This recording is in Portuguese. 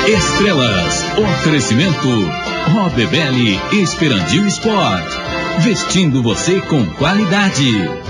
Estrelas. Oferecimento Robebelli Esperandil Sport. Vestindo você com qualidade.